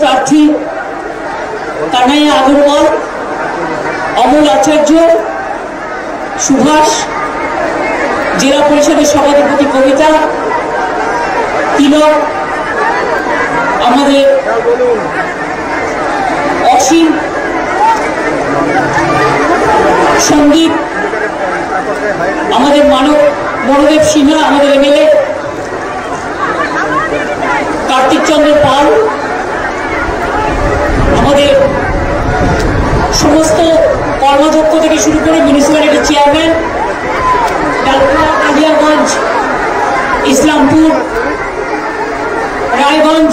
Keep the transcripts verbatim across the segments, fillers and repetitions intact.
প্রার্থী কানাইয়া আগরওয়াল, অমল আচার্য, সুভাষ, জেলা পরিষদের সভাধিপতি কবিতা, তিলক, আমাদের অসীম, সন্দীপ, আমাদের মানব মনোদেব সিনহা, আমাদের এমএলএ কার্তিক চন্দ্র পাল, আমাদের সমস্ত কর্মাধ্যক্ষ থেকে শুরু করে মিউনিসিপ্যালিটির চেয়ারম্যান, কালিয়াগঞ্জ, ইসলামপুর, রায়গঞ্জ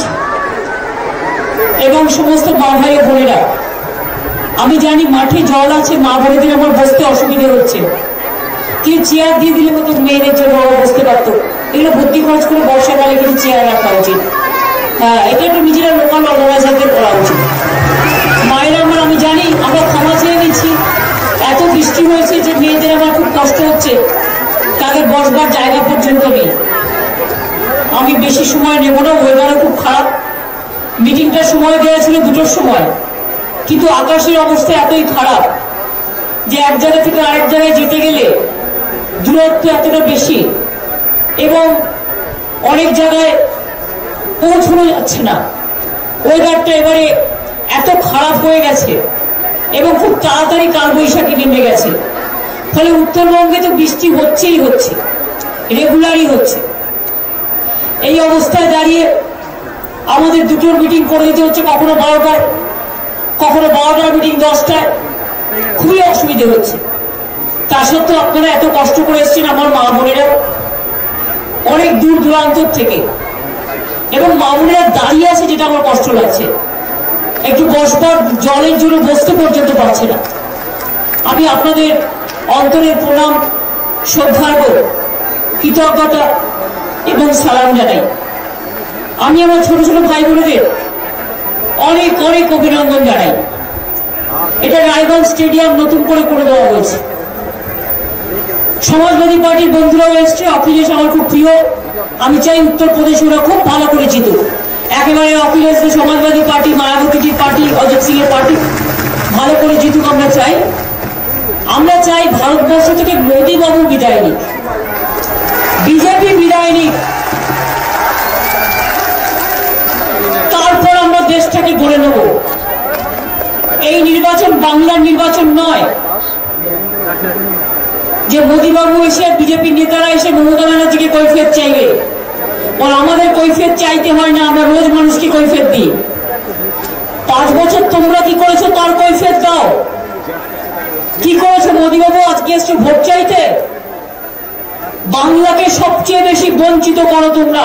এবং সমস্ত মা ভাই বোনেরা, আমি জানি মাঠে জল আছে, মা বোনেদের আমার বসতে অসুবিধা হচ্ছে, কিন্তু চেয়ার দিয়ে দিলে মতো মেয়েদের জন্য বসতে পারতো। এগুলো ভর্তি খরচ করে বর্ষাকালে কিন্তু চেয়ার রাখা উচিত। হ্যাঁ, এটা একটু নিজেরা লোকাল অর্গানাইজারদের করা উচিত। মায়েরা আমার, আমি জানি, আমরা ক্ষমা চেয়ে নিচ্ছি, এত বৃষ্টি হয়েছে যে মেয়েদের আমার খুব কষ্ট হচ্ছে, তাদের বসবার জায়গা পর্যন্ত নেই। আমি বেশি সময় নেব না, ওয়েদারও খুব খারাপ। মিটিংটার সময় দেওয়া ছিল দুটোর সময়, কিন্তু আকাশের অবস্থা এতই খারাপ যে এক জায়গা থেকে আরেক জায়গায় যেতে গেলে দূরত্ব এতটা বেশি এবং অনেক জায়গায় পৌঁছানো যাচ্ছে না। ওয়েদারটা এবারে এত খারাপ হয়ে গেছে এবং খুব তাড়াতাড়ি কালবৈশাখী নেমে গেছে, ফলে উত্তরবঙ্গে তো বৃষ্টি হচ্ছেই হচ্ছে, রেগুলারই হচ্ছে। এই অবস্থায় দাঁড়িয়ে আমাদের দুটোর মিটিং করে দিতে হচ্ছে, কখনো বারোটায়, কখনো বারোটার মিটিং দশটায়, খুবই অসুবিধে হচ্ছে। তা সত্ত্বেও আপনারা এত কষ্ট করে এসছেন, আমার মা বোনেরা অনেক দূর দূরান্ত থেকে, এবং মা বোনেরা দাঁড়িয়ে আছে, যেটা আমার কষ্ট লাগছে, একটু বসবার জলের জন্য বসতে পর্যন্ত পারছে না। আমি আপনাদের অন্তরের প্রণাম, সৌভাগ্য, কৃতজ্ঞতা এবং সালাম জানাই। আমি আমার ছোট ছোট ভাই বোনেদের অনেক অনেক অভিনন্দন জানাই। এটা রায়গঞ্জ স্টেডিয়াম নতুন করে করে দেওয়া হয়েছে। সমাজবাদী পার্টির বন্ধুরাও এসছে, অখিলেশ আমার খুব প্রিয়, আমি চাই উত্তরপ্রদেশ ওরা খুব ভালো করে জিতুক। একেবারে অখিলেশ সমাজবাদী পার্টি, মায়াবতীজির পার্টি, অজিত সিং এর পার্টি ভালো করে জিতুক আমরা চাই। আমরা চাই ভারতবর্ষ থেকে মোদী বাবু বিদায় নিক, বিজেপি বিদায় নিক, তারপর আমরা দেশটাকে গড়ে নেব। এই নির্বাচন বাংলার নির্বাচন নয় যে মোদীবাবু এসে, বিজেপি নেতারা এসে মমতা ব্যানার্জিকে কৈফিয়ত চাইবে। আর আমাদের কৈফিয়ত চাইতে হয় না, আমরা রোজ মানুষকে কৈফিয়ত দিই। পাঁচ বছর তোমরা কি করেছো তার কৈফিয়ত দাও। কি করেছো মোদীবাবু? আজকে এসছো ভোট চাইতে। বাংলাকে সবচেয়ে বেশি বঞ্চিত করো তোমরা।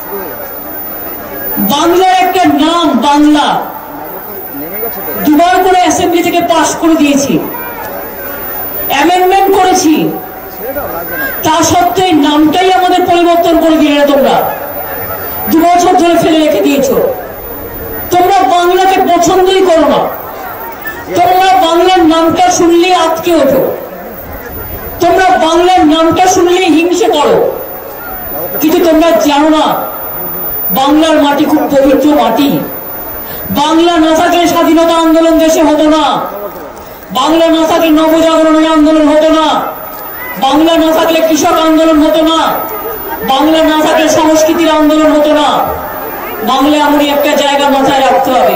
বাংলার একটা নাম বাংলা, দুবার করে অ্যাসেম্বলি থেকে পাশ করে দিয়েছি, অ্যামেন্ডমেন্ট করেছি, তা সত্ত্বেও নামটাই আমাদের পরিবর্তন করে দিলে না তোমরা। দু বছর ধরে ফেলে রেখে দিয়েছ। তোমরা বাংলাকে পছন্দই করো না। তোমরা বাংলার নামটা শুনলে আটকে ওঠো। তোমরা বাংলার নামটা শুনলে হিংসে করো। কিন্তু তোমরা জানো না বাংলার মাটি খুব পবিত্র মাটি। বাংলা না থাকলে স্বাধীনতা আন্দোলন দেশে হতো না। বাংলা না থাকলে নবজাগরণের আন্দোলন হতো না। বাংলা না থাকলে কৃষক আন্দোলন হতো না। বাংলা না থাকলে সংস্কৃতির আন্দোলন হতো না। বাংলা এমনই একটা জায়গা মাথায় রাখতে হবে।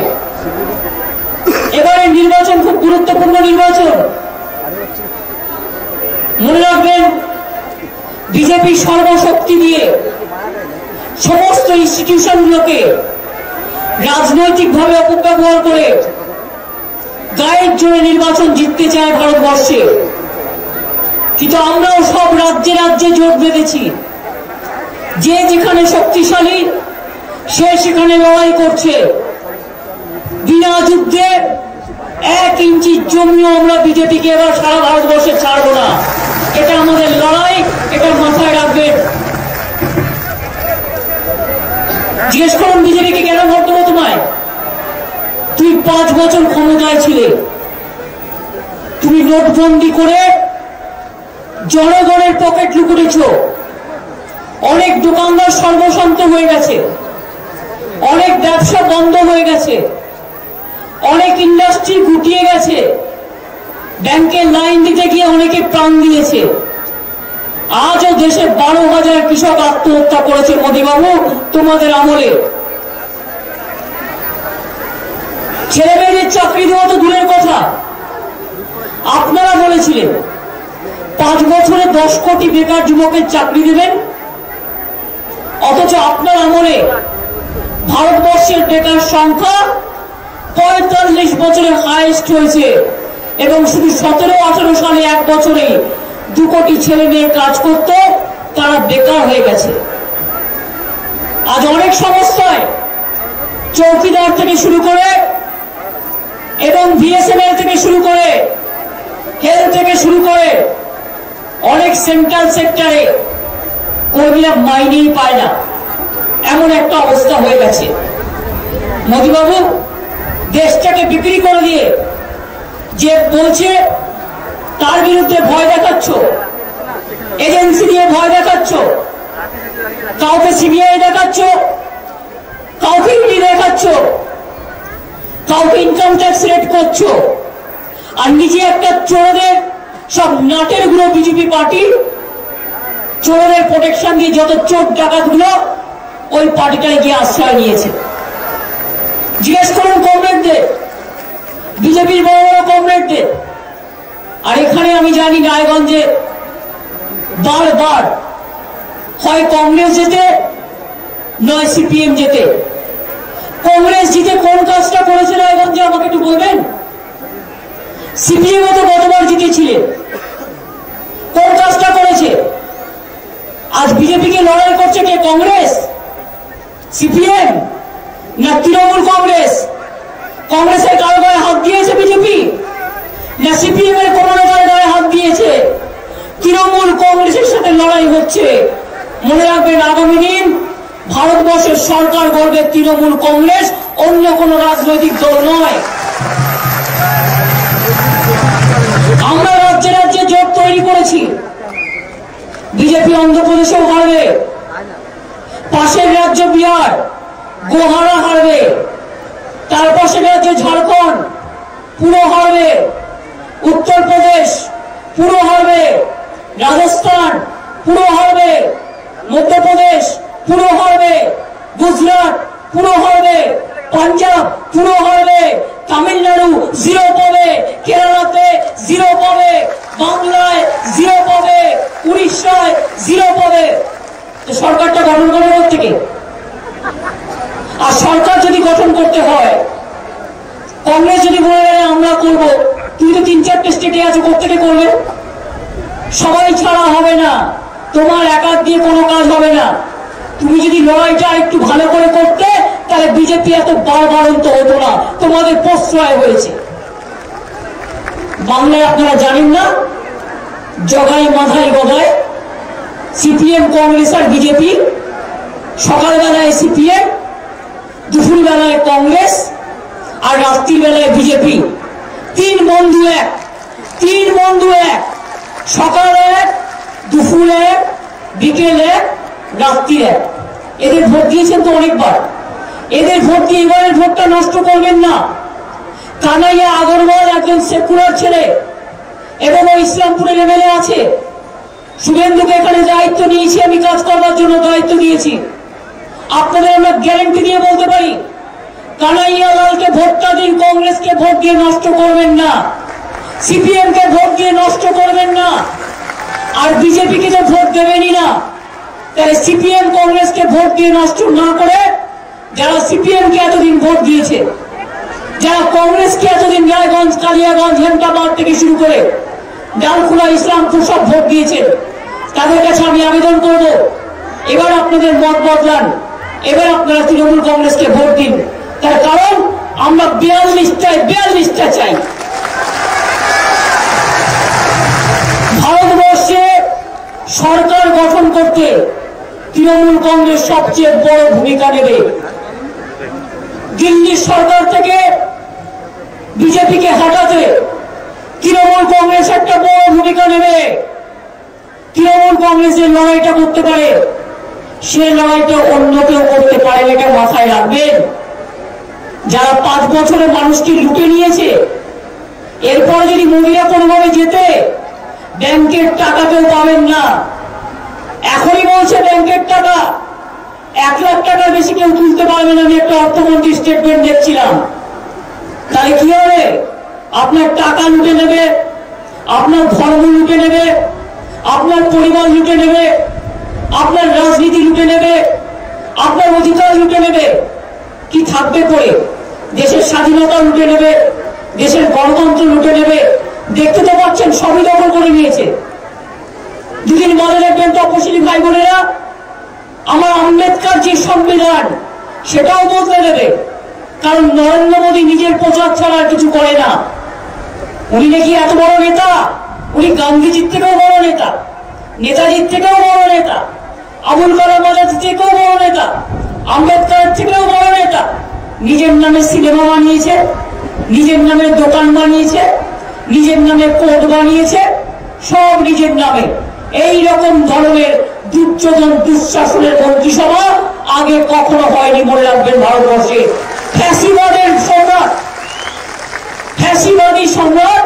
এবারে নির্বাচন খুব গুরুত্বপূর্ণ নির্বাচন। মনে রাখবেন, বিজেপি সর্বশক্তি দিয়ে সমস্ত ইনস্টিটিউশনগুলোকে রাজনৈতিকভাবে অপব্যবহার করে গায়ের জোরে নির্বাচন জিততে চায় ভারতবর্ষে। কিন্তু আমরাও সব রাজ্যে রাজ্যে জোট বেঁধেছি। যে যেখানে শক্তিশালী সে সেখানে লড়াই করছে। বিনা যুদ্ধে এক ইঞ্চি জমিও আমরা বিজেপিকে এবার সারা ভারতবর্ষে ছাড়বো না। এটা আমাদের লড়াই, এটা মাথায় রাখবেন। জিজ্ঞেস করুন বিজেপিকে কেন ভোট দেবো তোমায়? তুই পাঁচ বছর ক্ষমতায় ছিলে, তুমি নোটবন্দি করে জনগণের পকেট লুকুটেছ। অনেক দোকানদার সর্বশান্ত হয়ে গেছে। অনেক ব্যবসা বন্ধ হয়ে গেছে, অনেক ইন্ডাস্ট্রি গুটিয়ে গেছে, ব্যাংকের লাইন দিতে গিয়ে অনেকে প্রাণ দিয়েছে। আজও দেশে বারো হাজার কৃষক আত্মহত্যা করেছে মোদীবাবু তোমাদের আমলে। ছেলে মেয়েদের চাকরি দেওয়া তো দূরের কথা, আপনারা বলেছিলেন পাঁচ বছরে দশ কোটি বেকার যুবকের চাকরি দেবেন, অথচ আপনার আমলে ভারতবর্ষের বেকার সংখ্যা পঁয়তাল্লিশ বছরে হাইয়েস্ট হয়েছে এবং শুধু সতেরো আঠারো সালে এক বছরে দু কোটি ছেলে মেয়ে কাজ করত, তারা বেকার হয়ে গেছে। আজ অনেক সংস্থায় চৌকিদার থেকে শুরু করে এবং বিএসএনএল থেকে শুরু করে হেলথ থেকে শুরু করে অনেক সেন্ট্রাল সেক্টরে কর্মীরা মাইনেই পায় না, এমন একটা অবস্থা হয়ে গেছে। মোদীবাবু দেশটাকে বিক্রি করে দিয়ে যে বলছে তার বিরুদ্ধে ভয় দেখাচ্ছ, এজেন্সি দিয়ে ভয় দেখাচ্ছ, কাউকে সিবিআই দেখাচ্ছ, কাউকে ইডি দেখাচ্ছ, কাউকে ইনকাম ট্যাক্স রেট করছো, আর নিজে একটা চোরদের সব নাটের গুলো বিজেপি পার্টি চোরদের প্রোটেকশন দিয়ে যত চোর ডাকাত গুলো ওই পার্টিটায় গিয়ে আশ্রয় নিয়েছে। জিজ্ঞেস করুন কমরেডদের, বিজেপির বড় বড় কমরেডদের। আর এখানে আমি জানি রায়গঞ্জে বারবার হয় কংগ্রেস জেতে নয় সিপিএম জেতে। কংগ্রেস জিতে কোন কাজটা করেছে রায়গঞ্জে আমাকে একটু বলবেন? সিপিএম তো গতবার জিতেছিলেন, কোন কাজটা করেছে? আজ বিজেপিকে লড়াই করছে কে? কংগ্রেস, সিপিএম না তৃণমূল কংগ্রেস? কংগ্রেসের কারো গায়ে হাত দিয়েছে বিজেপি না সিপিএম এর কোনো নেতার গায়ে হাত দিয়েছে? তৃণমূল কংগ্রেসের সাথে লড়াই হচ্ছে। মনে রাখবেন আগামী দিন ভারতবর্ষের সরকার গড়বে তৃণমূল কংগ্রেস, অন্য কোন রাজনৈতিক দল নয়। আমরা রাজ্যে রাজ্যে জোট তৈরি করেছি, বিজেপি অন্ধ্রপ্রদেশেও হারবে, পাশের রাজ্য বিহার গোহারা হারবে, তার পাশের রাজ্য ঝাড়খণ্ড পুরো হারবে, উত্তরপ্রদেশ পুরো হারবে, রাজস্থান পুরো হারবে, মধ্যপ্রদেশ পুরো হারবে, গুজরাট পুরো হারবে, পাঞ্জাব পুরো হারবে, তামিলনাড়ু জিরো পাবে, কেরালাতে জিরো পাবে, বাংলায় জিরো পাবে, উড়িষ্যায় জিরো পাবে। তো সরকারটা গঠন করবে থেকে, আর সরকার যদি গঠন করতে হয়, কংগ্রেস যদি বলে আমরা করবো, তুমি তো তিন চারটে স্টেটে আছো, কোথেকে করবে? সবাই ছাড়া হবে না, তোমার একার দিয়ে কোনো কাজ হবে না। তুমি যদি লড়াইটা একটু ভালো করে করতে, তাহলে বিজেপি এত বারবারন্ত হতো না, তোমাদের প্রশ্রয় হয়েছে। বাংলায় আপনারা জানেন না, জগাই মাথায় গদায় সিপিএম কংগ্রেস আর বিজেপি, সকালবেলায় সিপিএম, দুপুর বেলায় কংগ্রেস আর রাত্রির বেলায় বিজেপি। তিন বন্ধু এক, তিন বন্ধু এক, সকাল এক, দুপুর এক, বিকেল এক, রাত্রি এক। এদের ভোট দিয়েছেন তো অনেকবার, এদের ভোট দিয়ে এবারের ভোটটা নষ্ট করবেন না। কানাইয়া আগরওয়াল একজন সেকুলার ছেলে এবং ও ইসলামপুরের এমএলএ আছে। শুভেন্দুকে এখানে দায়িত্ব নিয়েছি, আমি কাজ করবার জন্য দায়িত্ব দিয়েছি। আপনাদের আমরা গ্যারেন্টি দিয়ে বলতে পারি, কানাইয়া লালকে ভোটটা দিন, কংগ্রেসকে ভোট দিয়ে নষ্ট করবেন না, সিপিএম কে ভোট দিয়ে নষ্ট করবেন না, আর বিজেপিকে তো ভোট দেবেনই না। তাহলে সিপিএম কংগ্রেসকে ভোট দিয়ে নষ্ট না করে, যারা সিপিএম কে এতদিন ভোট দিয়েছে, যারা কংগ্রেসকে এতদিন রায়গঞ্জ, কালিয়াগঞ্জ, হেমতাবাদ থেকে শুরু করে ডালখোলা, ইসলামপুর সব ভোট দিয়েছেন, তাদের কাছে আমি আবেদন করব, এবার আপনাদের মত বদলান, এবার আপনারা তৃণমূল কংগ্রেসকে ভোট দিন। তার কারণ আমরা বিয়াল্লিশটায় বিয়াল্লিশটা চাই। ভারতবর্ষে সরকার গঠন করতে তৃণমূল কংগ্রেস সবচেয়ে বড় ভূমিকা নেবে। দিল্লির সরকার থেকে বিজেপিকে হটাতে তৃণমূল কংগ্রেস একটা বড় ভূমিকা নেবে। তৃণমূল কংগ্রেসের লড়াইটা করতে পারে, সে লড়াইটা অন্য কেউ করতে পারে, এটা মাথায় রাখবেন। যারা পাঁচ বছরে মানুষকে লুটে নিয়েছে, এরপরে যদি মোদিরা কোনোভাবে যেতে, ব্যাংকের টাকা কেউ পাবেন না। এখনই বলছে ব্যাংকের টাকা এক লাখ টাকার বেশি কেউ তুলতে পারবে না। আমি একটা অর্থমন্ত্রী স্টেটমেন্ট দেখছিলাম। তাহলে কি হবে? আপনার টাকা লুটে নেবে, আপনার ধর্ম লুটে নেবে, আপনার পরিবার লুটে নেবে, আপনার রাজনীতি লুটে নেবে, আপনার অধিকার লুটে নেবে। কি থাকবে করে? দেশের স্বাধীনতা লুটে নেবে, দেশের গণতন্ত্র লুটে নেবে। দেখতে তো পাচ্ছেন সবই দখল করে নিয়েছে। দুদিন বাদে দেখবেন তপশিলি ভাই বোনেরা আমার আম্বেদকর যে সংবিধান সেটাও বদলে দেবে। কারণ নরেন্দ্র মোদী নিজের প্রচার ছাড়া আর কিছু করে না। উনি নাকি এত বড় নেতা, উনি গান্ধীজির থেকেও বড় নেতা, নেতাজির থেকেও বড় নেতা, আবুল কালাম আজাদ থেকেও বড় নেতা, আম্বেদকর থেকেও বড় নেতা। নিজের নামে সিনেমা বানিয়েছে, নিজের নামে দোকান বানিয়েছে, নিজের নামে কোর্ট বানিয়েছে, সব নিজের নামে। এই রকম ধরনের দুর্যোধন দুঃশাসনের মন্ত্রিসভা আগে কখনো হয়নি, মনে রাখবেন ভারতবর্ষে। ফ্যাসিবাদের সম্রাট, ফ্যাসিবাদী সম্রাট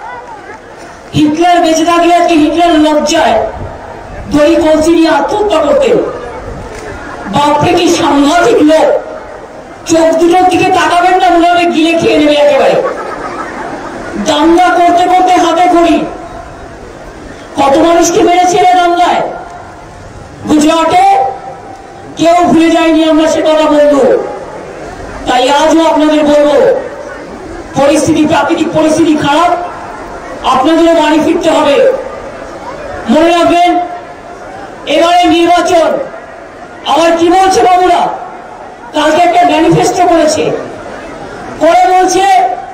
হিটলার বেঁচে থাকলে আজকে হিটলার লজ্জায় দড়ি কলসি নিয়ে আত্মহত্যা করতেন। বাপরে কি সাংঘাতিক লোক! চোখ দুটোর দিকে তাকাবেন না, মনে হবে গিলে খেয়ে নেবে একেবারে। দাঙ্গা করতে করতে হাতে খড়ি। কত মানুষকে মেরেছে এরা দাঙ্গায়? গুজরাটে কেউ ভুলে যায়নি আমরা সে কথা বলবো। তাই আজও আপনাদের বলবো, পরিস্থিতি, প্রাকৃতিক পরিস্থিতি খারাপ, আপনাদেরও বাড়ি ফিরতে হবে। মনে রাখবেন এবারে নির্বাচন। আবার কি বলছে বাবুরা? কালকে একটা ম্যানিফেস্টো করেছে, করে বলছে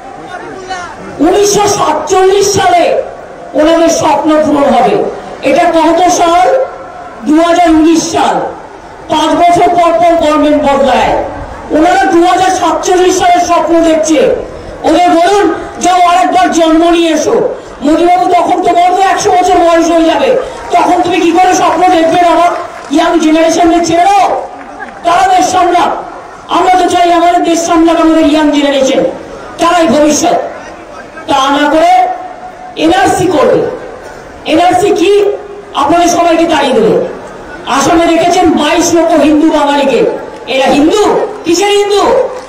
উনিশশো সাতচল্লিশ সালে ওনাদের স্বপ্ন পূরণ হবে। এটা কত সাল? দু হাজার উনিশ সাল। পাঁচ বছর পর পর গভর্নমেন্ট বদলায়। ওনারা দু হাজার সাতচল্লিশ সালের স্বপ্ন দেখছে। ওদের বলুন যাও আরেকবার জন্ম নিয়ে এসো। মোদীবাবু তখন তো বলতো একশো বছর বয়স হয়ে যাবে, তখন তুমি কি করে স্বপ্ন দেখবে? আমার ইয়াং জেনারেশনকে ছেড়ে দাও, তারা দেশ সামলাক। আমরা তো চাই আমাদের দেশ সামলাক আমাদের ইয়াং জেনারেশন, তারাই ভবিষ্যৎ। তা না করে এনআরসি করবে। এনআরসি কি? আপনাদের সবাইকে তাড়িয়ে দেবে। আসামে দেখেছেন বাইশ লক্ষ হিন্দু বাঙালিকে। এরা হিন্দু? কিসের হিন্দু?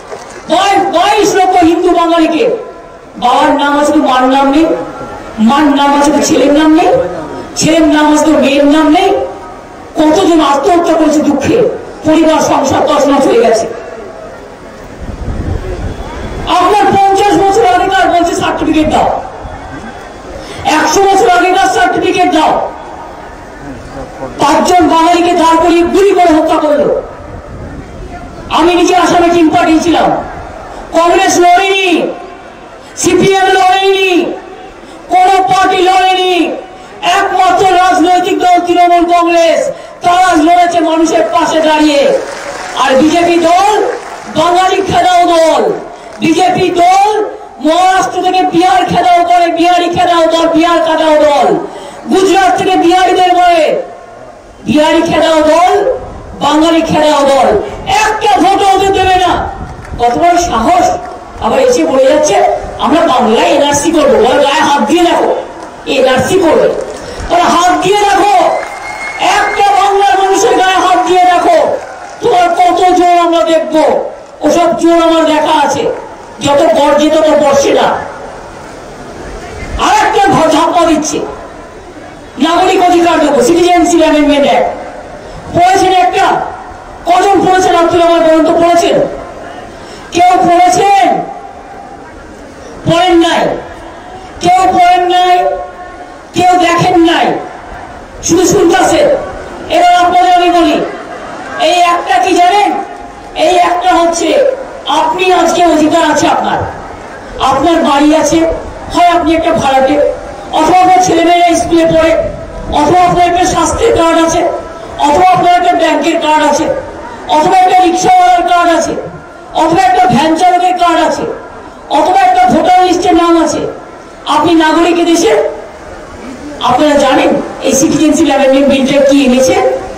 বাইশ লক্ষ হিন্দু বাঙালিকে বাবার নাম আছে তো মার নাম নেই, মার নাম আছে তো ছেলের নাম নেই, ছেলের নাম আছে তো মেয়ের নাম নেই। কতজন আত্মহত্যা করেছে দুঃখে, পরিবার সংসার তছনছ হয়ে গেছে। আপনার পঞ্চাশ বছর আগেকার বলছে সার্টিফিকেট দাও, একশো বছর আগেকার সার্টিফিকেট দাও। পাঁচজন বাঙালিকে দাঁড় করিয়ে গুলি করে হত্যা করলো। আমি নিজে আসামে টিম পাঠিয়েছিলাম। কংগ্রেস লড়েনি, সিপিএম লড়েনি, কোন পার্টি লড়েনি, একমাত্র রাজনৈতিক দল তৃণমূল কংগ্রেস, তারা লড়েছে মানুষের পাশে দাঁড়িয়ে। আর বিজেপি দল বাঙালি খেদাও দল। বিজেপি দল মহারাষ্ট্র থেকে বিহার খেদাও করে, বিহারি খেদাও দল, বিহার খেদাও দল। গুজরাট থেকে বিহারিদের বলে বিহারি খেদাও দল, বাঙালি খেদাও দল। একটা ভোট ওদের দেবে না। কত বড় সাহস! আবার এসে বলে যাচ্ছে আমরা বাংলায় এনআরসি করবো। গায়ে হাত দিয়ে দেখো, এনআরসি করবে। তারা হাত দিয়ে দেখো, একটা বাংলার মানুষের গায়ে হাত দিয়ে দেখো, তোমার কত জোর আমরা দেখবো। ওসব জোর আমার দেখা আছে। যত গর্জে তত বর্ষে না। আর একটা ঝাপ্পা দিচ্ছে, নাগরিক অধিকার দেবো, সিটিজেনশিপ অ্যামেন্ডমেন্ট অ্যাক্ট। পড়েছেন একটা? কজন পড়েছেন? আপনারা আমার বলুন তো, পড়েছেন? কেউ পড়েছেন? পড়েন নাই? কেউ পড়েন নাই, কেউ দেখেন নাই, শুধু শুনতেছেন। এবার আপনাদের আমি বলি, এই একটা কি জানেন? এই একটা হচ্ছে আপনি আজকে অধিকার আছে আপনার, আপনার বাড়ি আছে, হয় আপনি একটা ভাড়াটে, অথবা আপনার ছেলেমেয়েরা স্কুলে পড়ে, অথবা আপনার একটা স্বাস্থ্যের কার্ড আছে, অথবা আপনার একটা ব্যাংকের কার্ড আছে, অথবা একটা রিক্সাওয়ালার কার্ড আছে, অথবা একটা ভ্যান চালকের কার্ড আছে, অথবা একটা ভোটার লিস্টের নাম আছে। আপনি নাগরিক দেশে। আপনারা জানেন এই সিটিজেনশিপ অ্যামেন্ডমেন্ট বিলটা কি এনেছে?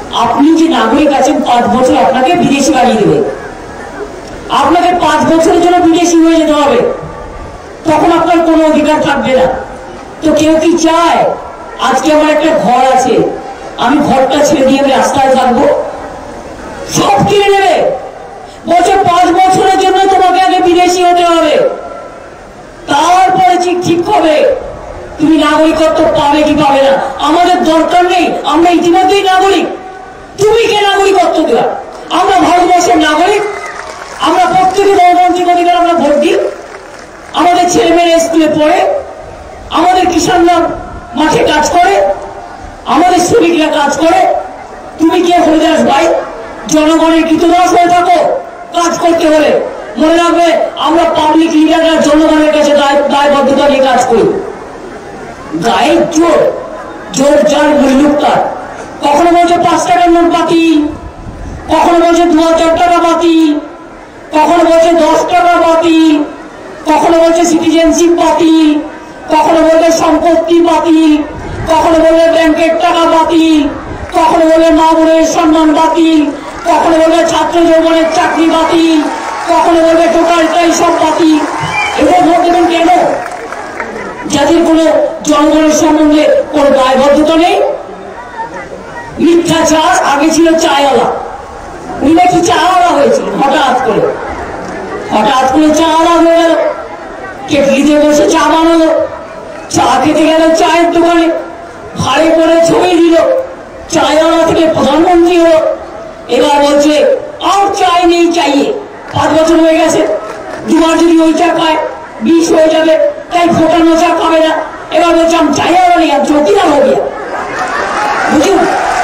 আপনি যে নাগরিক আছেন পাঁচ বছর আপনাকে বিদেশি বানিয়ে দেবে, আপনাকে পাঁচ বছরের জন্য বিদেশি হয়ে যেতে হবে, তখন আপনার কোনো অধিকার থাকবে না। তো কেউ কি চায় আজকে আমার একটা ঘর আছে, আমি ঘরটা ছেড়ে দিয়ে আমি রাস্তায় থাকবো? সব কিনে নেবে, বছর পাঁচ বছরের জন্য তোমাকে আগে বিদেশি হতে হবে, তারপরে ঠিক ঠিক হবে তুমি নাগরিকত্ব পাবে কি পাবে না। আমাদের দরকার নেই, আমরা ইতিমধ্যেই নাগরিক, তুমি কে নাগরিকত্ব দেওয়া? আমরা ভারতবর্ষের নাগরিক, আমরা প্রত্যেকে গণতান্ত্রিক অধিকার আমরা ভোট দিই, আমাদের ছেলে মেয়েরা স্কুলে পড়ে, আমাদের কিষানরা মাঠে কাজ করে, আমাদের শ্রমিকরা কাজ করে। তুমি কে হরিদাস ভাই জনগণের কৃতদাস হয়ে থাকো কাজ করতে হলে? মনে রাখবে আমরা পাবলিক লিডাররা জনগণের কাছে দায়বদ্ধতা নিয়ে কাজ করি। গায়ের জোর, জোর যার মূল্যুক তার। কখনো বলছে পাঁচ টাকার নোট বাতিল, কখনো বলছে দু হাজার টাকা বাতিল, কখনো বলছে দশ টাকা বাতিল, কখনো বলছে সিটিজেনশিপ বাতিল, কখনো বলবে সম্পত্তি বাতিল, কখনো বলবে ব্যাংকের টাকা বাতিল, কখনো বলবে মা বোনের সম্মান বাতিল, কখনো বলবে ছাত্র যৌবনের চাকরি বাতিল, কখনো বলবে টোটালটাই সব বাতিল। এদের ভোট দেবেন কেন? যাদের কোনো জনগণের সম্বন্ধে কোনো দায়বদ্ধতা নেই। মিথ্যাচার, আগে ছিল চায়ওয়ালা, উনি নাকি চাওয়ালা হয়েছিল হঠাৎ করে, হঠাৎ করে চাওয়ালা হয়ে গেল, কেটলিতে বসে চা বানালো, চা খেতে গেল চায়ের দোকানে, ভাড়ে করে ছবি দিল, চায়ওয়ালা থেকে প্রধানমন্ত্রী হলো। এবার বলছে আর চাই নেই চাইয়ে, পাঁচ বছর হয়ে গেছে, দুবার যদি ওই চা খায় বিষ হয়ে যাবে, তাই ফোটানো চা খাবে না। এবার বলছে আমি চাইওয়ালা নেই, আর চৌকিদার হয়ে গিয়া, বুঝুন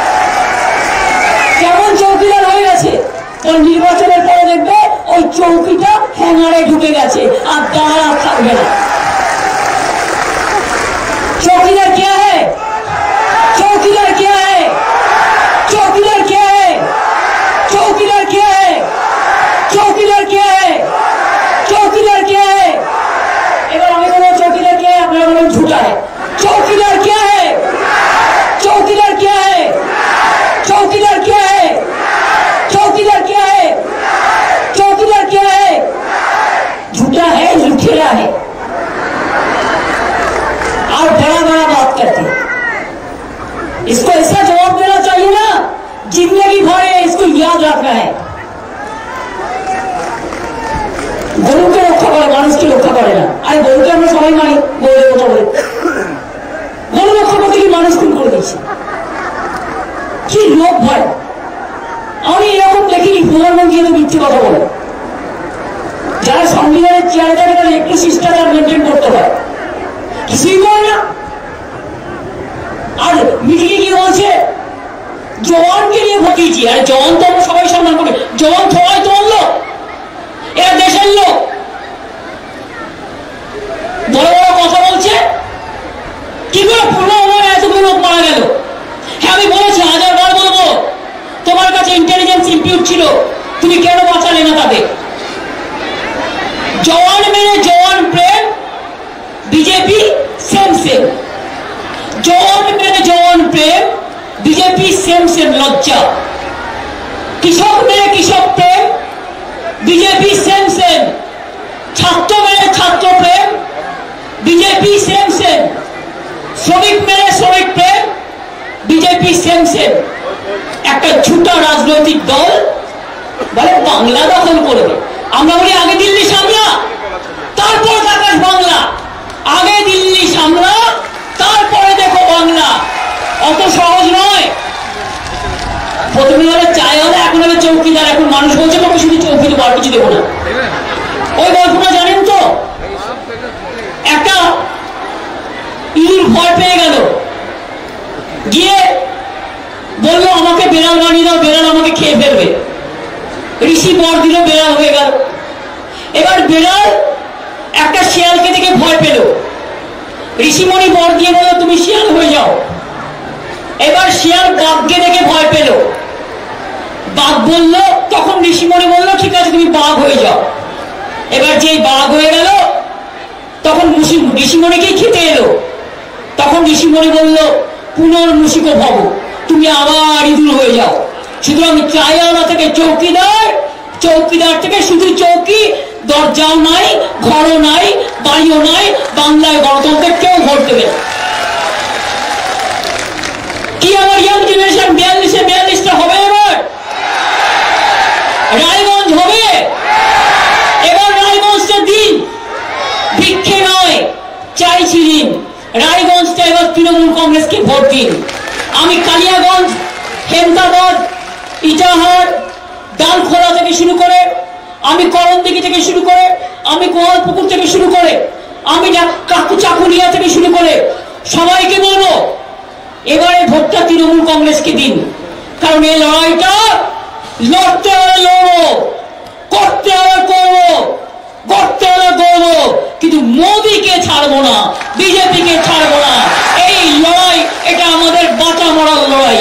কেমন চৌকিদার হয়ে গেছে। ওই নির্বাচনের পরে দেখবে ওই চৌকিটা হ্যাঙ্গারে ঢুকে গেছে, আর দাঁড়া থাকবে না। चौकीदार क्या है? चौकीदार क्या है? चौकीदार क्या है? चौकीदार क्या है? चौकीदार क्या है? चौकीदार क्या है? এবার আমি বলবো চৌকিদার কে, আপনারা বলবেন ঝুটা है। चौकीदार क्या है? चौकीदार क्या है? चौकीदार क्या है? चौकीदार क्या है? चौकीदार क्या है? झूठा है, लुटेरा है और बड़ा बड़ा बात करते हैं। इसको ऐसा जवाब देना चाहिए ना, जिंदगी भर इसको याद रखना है। গরুকে রক্ষা করে, মানুষকে রক্ষা করে না। আরে গরুকে আমরা সবাই মানি, গরুর কথা বলে, গরু রক্ষা করতে কি মানুষ খুন করে দিচ্ছে? কি লোক ভয়! আমি এরকম দেখিনি প্রধানমন্ত্রী এত মিথ্যে কথা বলে। যারা সংবিধানের চেয়ারে থাকে তারা একটু শিষ্টাচার মেনটেন করতে হয়, কিছুই করে না। আর মিটিংয়ে কি বলছে? জওয়ানকে নিয়ে ভোট দিয়েছি। আরে জওয়ান তো আমরা সবাই সম্মান করি, জওয়ান সবাই তো অন্য, এরা দেশের লোক। বড় বড় কথা বলছে, কি করে পুলওয়ামায় এতগুলো লোক মারা গেল? হ্যাঁ আমি বলেছি, হাজার বার বলবো, তোমার কাছে ইন্টেলিজেন্স ইম্পিউট ছিল, তুমি কেন বাঁচালে না তাদের? জওয়ান মেরে জওয়ান প্রেম, বিজেপি সেম সেম। জওয়ান মেরে জওয়ান প্রেম, বিজেপি সেম সেম লজ্জা। কৃষক মেরে কৃষক প্রেম, বিজেপি সেম সেম। ছাত্র মেরে ছাত্র প্রেম, বিজেপি সেম সেম। শ্রমিক মেরে শ্রমিক প্রেম, বিজেপি সেম সেম। একটা ঝুটা রাজনৈতিক দল বলে বাংলা দখল করবে। আমরা বলি আগে দিল্লি সামলা, তারপর আকাশ বাংলা। আগে দিল্লি সামলা, তারপরে দেখো বাংলা। অত সহজ নয়। প্রথমে হলে চায় হলে, এখন হলে চৌকিদার। এখন মানুষ বলছে তোমাকে শুধু চৌকি দেবো, আর কিছু দেবো না। ওই গল্পটা জানেন তো? একটা ইঁদুর ভয় পেয়ে গেল, গিয়ে বললো আমাকে বেড়াল বানিয়ে দাও, বেড়াল আমাকে খেয়ে ফেলবে। ঋষি বর দিল, বেড়াল হয়ে গেল। এবার বেড়াল একটা শিয়ালকে দেখে ভয় পেল, ঋষিমণি বর দিয়ে বলল তুমি শিয়াল হয়ে যাও। এবার শিয়াল বাঘকে দেখে ভয় পেল, বাঘ বলল, তখন ঋষিমণি বলল ঠিক আছে তুমি বাঘ হয়ে যাও। এবার যেই বাঘ হয়ে গেল, তখন ঋষিমণিকেই খেতে এলো। তখন ঋষিমণি বলল পুনর্মূষিক ভব, তুমি আবার ইঁদুর হয়ে যাও। সুতরাং চাইওয়ালা থেকে চৌকিদার, চৌকিদার থেকে শুধু চৌকি, দরজাও নাই, ঘরও নাই, বাড়িও নাই, বাংলায় গণতন্ত্রে কেউ ভোট দেবে কি? আমার ইয়াং জেনারেশন বিয়াল্লিশে বিয়াল্লিশটা হবে এবার? রায়গঞ্জ হবে এবার? রায়গঞ্জটা দিন, ভিক্ষে নয়, চাইছি দিন। রায়গঞ্জটা এবার তৃণমূল কংগ্রেসকে ভোট দিন। আমি কালিয়াগঞ্জ, হেমদাবাদ, ইটাহার, ডালখোলা থেকে শুরু করে, আমি করণদিঘি থেকে শুরু করে, আমি গোয়ালপুকুর থেকে শুরু করে, আমি চাকুলিয়া থেকে শুরু করে সবাইকে বলবো এবারে ভোটটা তৃণমূল কংগ্রেসকে দিন। কারণ এই লড়াইটা লড়তে হলে লড়বো, করতে হলে করবো, করতে হলে করবো, কিন্তু মোদীকে ছাড়বো না, বিজেপিকে ছাড়বো না। এই লড়াই এটা আমাদের বাঁচা মরার লড়াই।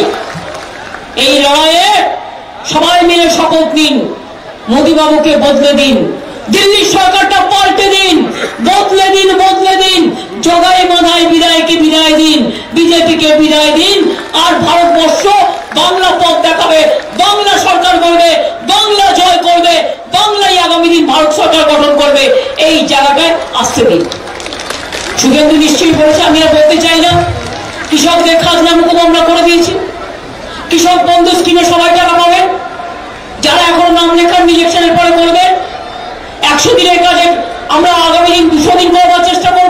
এই লড়াইয়ে সবাই মিলে শপথ নিন, মোদী বাবুকে বদলে দিন, দিল্লির সরকারটা পাল্টে দিন, বদলে দিন, বদলে দিন, জগাই মাধায় বিদায়কে বিদায় দিন, বিজেপিকে বিদায় দিন। আর ভারতবর্ষ বাংলা পথ দেখাবে, বাংলা সরকার করবে, বাংলা জয় করবে, বাংলাই আগামী দিন ভারত সরকার গঠন করবে। এই জায়গাটায় আসতে দিন। শুভেন্দু নিশ্চয়ই বলেছে, আমি আর বলতে চাই না, কৃষকদের খাজনা মুকুব আমরা করে দিয়েছি। কৃষক বন্ধু স্কিমে সবাই টাকা পাবেন। যারা এখন নাম লেখার ইলেকশনের পরে করবেন, একশো দিনের কাজে আমরা আগামী দিন দুশো দিন করবার চেষ্টা করব।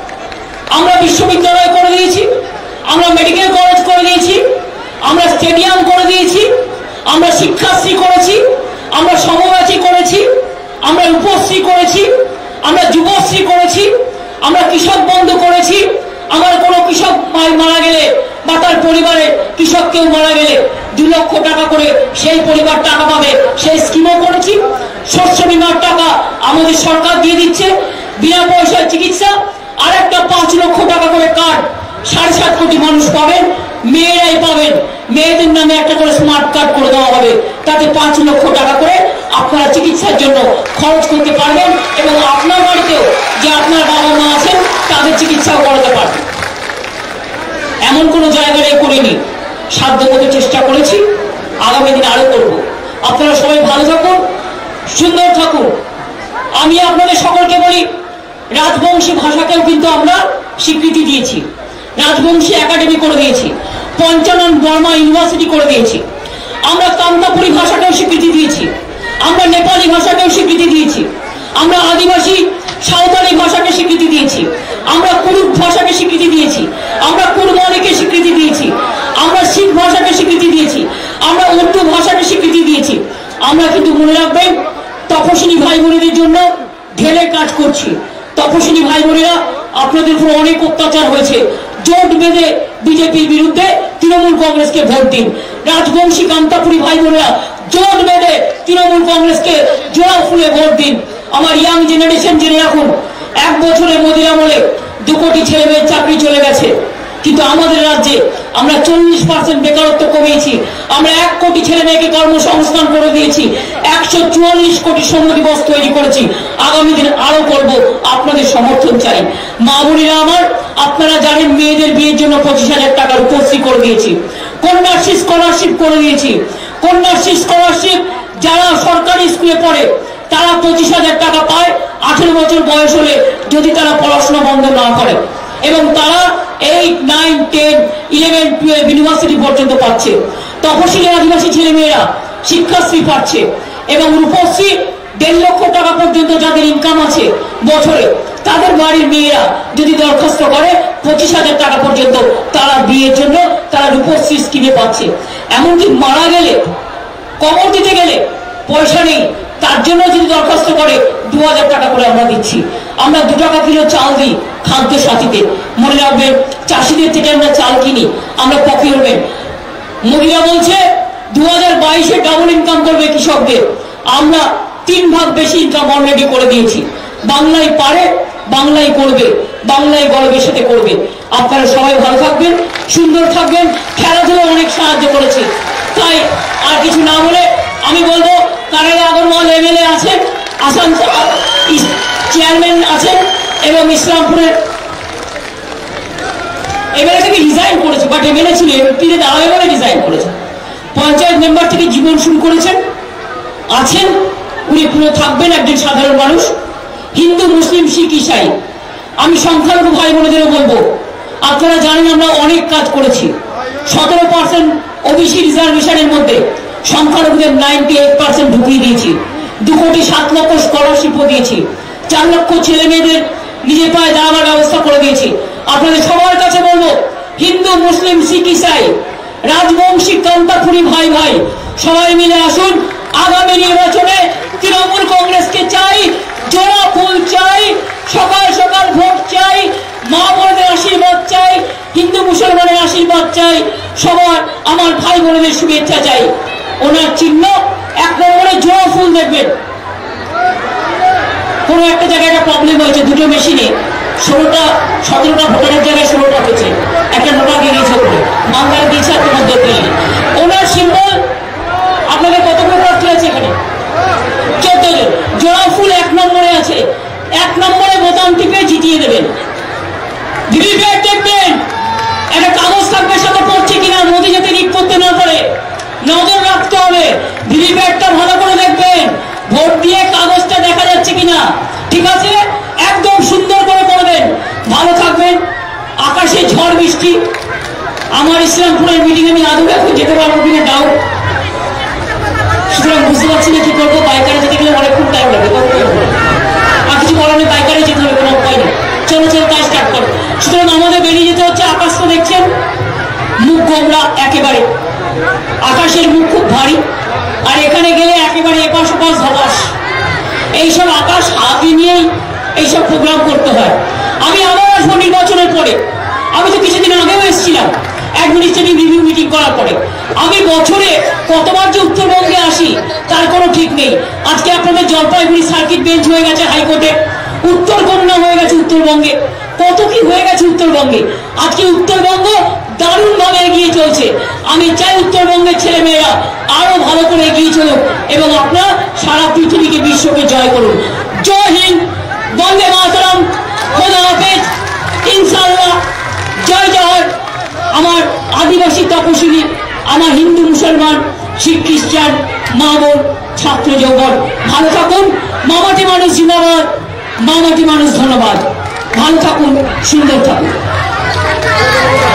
আমরা বিশ্ববিদ্যালয় করে দিয়েছি, আমরা মেডিকেল কলেজ করে দিয়েছি, আমরা স্টেডিয়াম করে দিয়েছি, আমরা শিক্ষাশ্রী করেছি, আমরা সমব্যাচী করেছি, আমরা রূপশ্রী করেছি, আমরা যুবশ্রী করেছি, আমরা কৃষক বন্ধু করেছি। আমার কোনো কৃষক মারা গেলে বা তার পরিবারে কৃষক কেউ মারা গেলে দু লক্ষ টাকা করে সেই পরিবার টাকা পাবে, সেই স্কিমও করেছি। শস্য বীমার টাকা আমাদের সরকার দিয়ে দিচ্ছে, বিনা পয়সায় চিকিৎসা। আর একটা পাঁচ লক্ষ টাকা করে কার্ড সাড়ে সাত কোটি মানুষ পাবেন, মেয়েরাই পাবেন। মেয়েদের নামে একটা করে স্মার্ট কার্ড করে দেওয়া হবে, তাতে পাঁচ লক্ষ টাকা করে আপনারা চিকিৎসার জন্য খরচ করতে পারবেন এবং আপনার বাড়িতেও যে আপনার বাবা মা আছেন তাদের চিকিৎসাও করাতে পারবেন। এমন কোনো জায়গায় করিনি, সাধ্যমতো চেষ্টা করেছি, আগামী দিন আরো করব। আপনারা সবাই ভালো থাকুন, সুন্দর থাকুন। আমি আপনাদের সকলকে বলি, রাজবংশী ভাষাকেও কিন্তু আমরা স্বীকৃতি দিয়েছি, রাজবংশী একাডেমি করে দিয়েছি, পঞ্চানন বর্মা ইউনিভার্সিটি করে দিয়েছি। আমরা কামতাপুরী ভাষাকেও স্বীকৃতি দিয়েছি, আমরা নেপালি ভাষাকেও স্বীকৃতি দিয়েছি, আমরা আদিবাসী সাঁওতালি ভাষাকে স্বীকৃতি দিয়েছি, আমরা কুরুক ভাষাকে স্বীকৃতি দিয়েছি, আমরা কুরবানিকে স্বীকৃতি দিয়েছি, আমরা শিখ ভাষাকে স্বীকৃতি দিয়েছি, আমরা উর্দু ভাষাকে স্বীকৃতি দিয়েছি। আমরা কিন্তু মনে রাখবেন, তপশিলি ভাই বোনেদের জন্য ঢেলে কাজ করছি। তপশিলি ভাই বোনেরা, আপনাদের উপর অনেক অত্যাচার হয়েছে, জোট বেঁধে বিজেপির বিরুদ্ধে তৃণমূল কংগ্রেসকে ভোট দিন। রাজবংশী কামতাপুরী ভাই বোনেরা, জোট বেঁধে তৃণমূল কংগ্রেসকে জোড়া ফুলে ভোট দিন। আমার ইয়াং জেনারেশন জেনে রাখুন, এক বছরে মোদির আমলে দু কোটি ছেলে মেয়ের চাকরি চলে গেছে, কিন্তু আমাদের রাজ্যে আমরা চল্লিশ পার্সেন্ট বেকারত্ব কমিয়েছি, আমরা এক কোটি ছেলে মেয়েকে কর্মসংস্থান করে দিয়েছি, একশো চুয়াল্লিশ কোটি শ্রম দিবস তৈরি করেছি। আগামী দিন আরো করব, আপনাদের সমর্থন চাই। মা বোনেরা আমার, আপনারা জানেন মেয়েদের বিয়ের জন্য পঁচিশ হাজার টাকার উপস্থিত করে দিয়েছি, কন্যাশ্রী স্কলারশিপ করে দিয়েছি। কন্যাশ্রী স্কলারশিপ যারা সরকারি স্কুলে পড়ে তারা পঁচিশ হাজার টাকা পায় আঠেরো বছর বয়স হলে, যদি তারা পড়াশোনা বন্ধ না করে, এবং তারা eight nine ten eleven twelve university পর্যন্ত পাচ্ছে। তপশিলি আদিবাসী ছেলে মেয়েরা শিক্ষাশ্রী পাচ্ছে এবং রূপশ্রী দেড় লক্ষ টাকা পর্যন্ত যাদের ইনকাম আছে বছরে, তাদের বাড়ির মেয়েরা যদি দরখাস্ত করে পঁচিশ হাজার টাকা পর্যন্ত তারা বিয়ের জন্য তারা রূপশ্রী স্কিমে পাচ্ছে। এমনকি মারা গেলে, কবর দিতে গেলে পয়সা নেই, তার জন্য যদি দরখাস্ত করে দু হাজার টাকা করে আমরা দিচ্ছি। আমরা দু টাকা কিলো চাল দিই খাদ্য সাথীতে। মনে রাখবেন, চাষিদের থেকে আমরা চাল কিনি, আমরা প্রকিউরমেন্ট। মোদিরা বলছে দু হাজার বাইশে ডাবল ইনকাম করবে কৃষকদের, আমরা তিন ভাগ বেশি ইনকাম অলরেডি করে দিয়েছি। বাংলায় পারে, বাংলায় করবে, বাংলায় গর্বের সাথে করবে। আপনারা সবাই ভালো থাকবেন, সুন্দর থাকবেন। খেলাধুলা অনেক সাহায্য করেছে, তাই আর কিছু না বলে আমি বলবো, কানাই আগরওয়াল এমএলএ আছেন, আসাম চেয়ারম্যান আছেন এবং ইসলামপুরের এমএলএ থেকে রিজাইন করেছে, বাট এমএলএ ছিল এমপিতে দাঁড়াবে বলে রিজাইন করেছে। পঞ্চায়েত মেম্বার থেকে জীবন শুরু করেছেন, আছেন, উনি পুরো থাকবেন একজন সাধারণ মানুষ। হিন্দু, মুসলিম, শিখ, ইসাই, আমি সংখ্যালঘু ভাই বোনেদেরও বলবো, আপনারা জানেন আমরা অনেক কাজ করেছি। সতেরো পার্সেন্ট ওবিসি রিজার্ভেশনের মধ্যে সংখ্যালঘুদের নাইনটি এইট পার্সেন্ট ঢুকিয়ে দিয়েছি। দু কোটি সাত লক্ষ স্কলারশিপও দিয়েছি। চার লক্ষ ছেলে মেয়েদের নিজের পায়ে দাঁড়াবার ব্যবস্থা করে দিয়েছি। আপনাদের সবার কাছে বলবো, হিন্দু, মুসলিম, শিখ, ইসাই, রাজবংশী, কান্তাপুরী ভাই ভাই সবাই মিলে আসুন। আগামী নির্বাচনে তৃণমূল কংগ্রেসকে চাই, জোড়া ফুল চাই, সকাল সকাল ভোট চাই, মা বোনদের আশীর্বাদ চাই, হিন্দু মুসলমানের আশীর্বাদ চাই, সবার আমার ভাই বোনদের শুভেচ্ছা চাই। ওনার চিহ্ন এক নম্বরে জোড়া ফুল দেখবেন। কোন একটা জায়গায় একটা প্রবলেম হয়েছে, দুটো মেশিনে ষোলোটা সতেরোটা ভোটারের জায়গায় ষোলোটা হয়েছে, একটা নোটা দিয়ে গেছে ওপরে বাংলায় দিয়েছে একটা মধ্যে দিয়ে। ওনার সিম্বল আপনাদের কতগুলো প্রার্থী আছে এখানে? চোদ্দ জন। জোড়া ফুল এক নম্বরে আছে, এক নম্বরে বোতাম টিপে জিতিয়ে দেবেন। ভিভিপ্যাট দেখবেন, একটা কাগজ থাকবে সাথে পড়ছে কিনা, মোদি যাতে লিক করতে না পারে নজর রাখতে হবে। ভিভিপ্যাটটা ভালো করে দেখবেন, ভোট দিয়ে কাগজটা দেখা যাচ্ছে কিনা, ঠিক আছে? একদম সুন্দর করে করবেন। ভালো থাকবেন। আকাশে ঝড় বৃষ্টি, আমার ইসলামপুরের মিটিং আমি আদৌ এখন যেতে পারবো কিনা ডাউট, সুতরাং বুঝতে পারছি না কি করবো। বাইকারে যেতে গেলে অনেকক্ষণ টাইম লাগবে, আর কিছু বলার নেই, বাইকারে যেতে হবে, কোনো উপায় নেই। চলো চলো তাই স্টার্ট করো। সুতরাং আমাদের বেরিয়ে যেতে হচ্ছে। আকাশ তো দেখছেন মুখ গোমরা একেবারে, আকাশের মুখ খুব ভারী, আর এখানে গেলে একেবারে এপাশ ওপাশ ধপাস। এইসব আকাশ হাতে নিয়েই এইসব প্রোগ্রাম করতে হয়। আমি আবার আসবো নির্বাচনের পরে। আমি তো কিছুদিন আগেও এসেছিলাম অ্যাডমিনিস্ট্রেটিভ রিভিউ মিটিং করার পরে। আমি বছরে কতবার যে উত্তরবঙ্গে আসি তার কোনো ঠিক নেই। আজকে আপনাদের জলপাইগুড়ি সার্কিট বেঞ্চ হয়ে গেছে হাইকোর্টে, উত্তরকন্যা হয়ে গেছে উত্তরবঙ্গে, কত কি হয়ে গেছে উত্তরবঙ্গে। আজকে উত্তরবঙ্গ দারুণ ভাবে এগিয়ে চলছে। আমি চাই উত্তরবঙ্গের ছেলে মেয়েরা আরো ভালো করে এগিয়ে চলুক এবং আপনারা সারা পৃথিবীকে, বিশ্বকে জয় করুন। জয় হিন্দ, বন্দে মাতরম, খোদা হাফেজ, ইনশাআল্লাহ, জয় জয়। আমার আদিবাসী তপশিলি, আমার হিন্দু মুসলমান, শিখ খ্রিস্টান, মা বোন, ছাত্র যৌবন, ভালো থাকুন। মামাটি মানুষ জিন্দাবাদ, মামাটি মানুষ ধন্যবাদ। ভালো থাকুন, সুন্দর থাকুন।